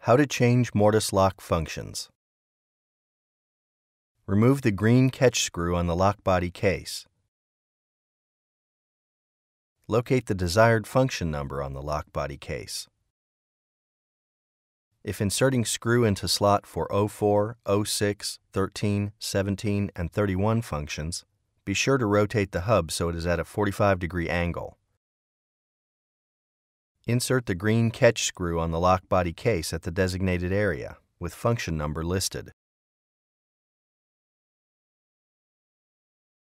How to change mortise lock functions. Remove the green catch screw on the lock body case. Locate the desired function number on the lock body case. If inserting screw into slot for 04, 06, 13, 17, and 31 functions, be sure to rotate the hub so it is at a 45-degree angle. Insert the green catch screw on the lock body case at the designated area, with function number listed.